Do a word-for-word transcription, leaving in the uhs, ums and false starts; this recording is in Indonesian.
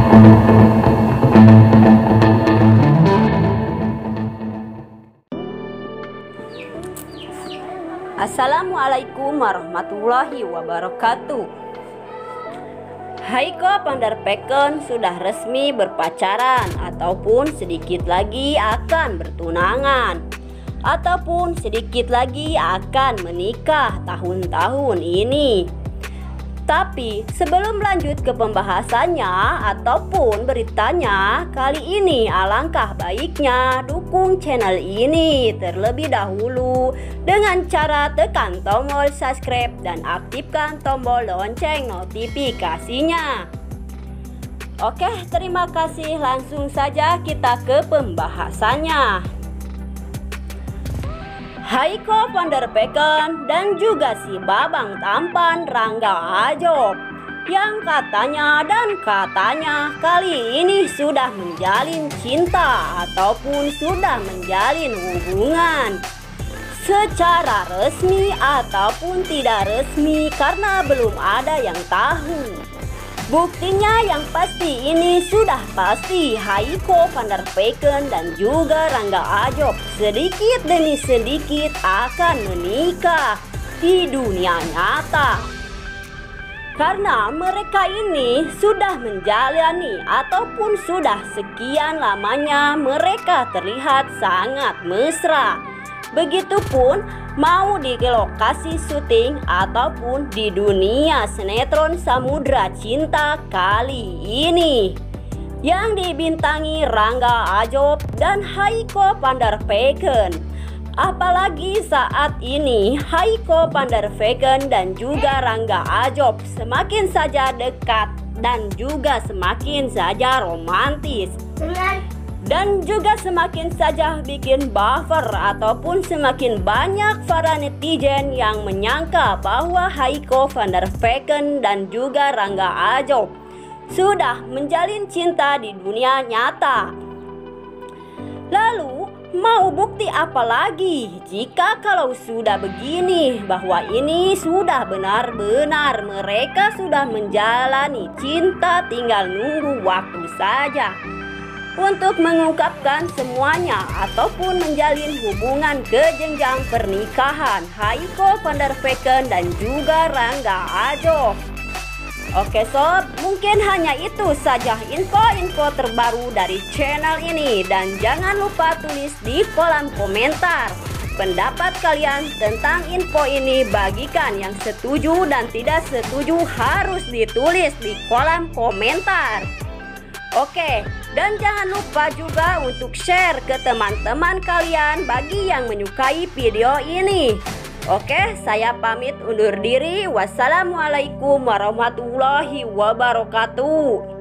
Assalamualaikum warahmatullahi wabarakatuh. Haiko van der Vecken sudah resmi berpacaran ataupun sedikit lagi akan bertunangan ataupun sedikit lagi akan menikah tahun-tahun ini. Tapi sebelum lanjut ke pembahasannya ataupun beritanya, kali ini alangkah baiknya dukung channel ini terlebih dahulu dengan cara tekan tombol subscribe dan aktifkan tombol lonceng notifikasinya. Oke, terima kasih. Langsung saja kita ke pembahasannya. Haiko van der Vecken dan juga si babang tampan Rangga Ajob yang katanya dan katanya kali ini sudah menjalin cinta ataupun sudah menjalin hubungan secara resmi ataupun tidak resmi karena belum ada yang tahu. Buktinya yang pasti ini sudah pasti Haiko van der Vecken dan juga Rangga Ajob sedikit demi sedikit akan menikah di dunia nyata. Karena mereka ini sudah menjalani ataupun sudah sekian lamanya mereka terlihat sangat mesra. Begitupun mau di lokasi syuting ataupun di dunia sinetron Samudra Cinta kali ini yang dibintangi Rangga Ajob dan Haiko van der Vecken. Apalagi saat ini Haiko van der Vecken dan juga Rangga Ajob semakin saja dekat dan juga semakin saja romantis. Dan juga semakin saja bikin baper ataupun semakin banyak para netizen yang menyangka bahwa Haiko van der Vecken dan juga Rangga Ajob sudah menjalin cinta di dunia nyata. Lalu mau bukti apa lagi jika kalau sudah begini bahwa ini sudah benar-benar mereka sudah menjalani cinta, tinggal nunggu waktu saja untuk mengungkapkan semuanya ataupun menjalin hubungan ke jenjang pernikahan Haiko van der Vecken dan juga Rangga Ajob. Oke sob, mungkin hanya itu saja info-info terbaru dari channel ini, dan jangan lupa tulis di kolom komentar pendapat kalian tentang info ini. Bagikan yang setuju dan tidak setuju harus ditulis di kolom komentar. Oke, dan jangan lupa juga untuk share ke teman-teman kalian bagi yang menyukai video ini. Oke, saya pamit undur diri. Wassalamualaikum warahmatullahi wabarakatuh.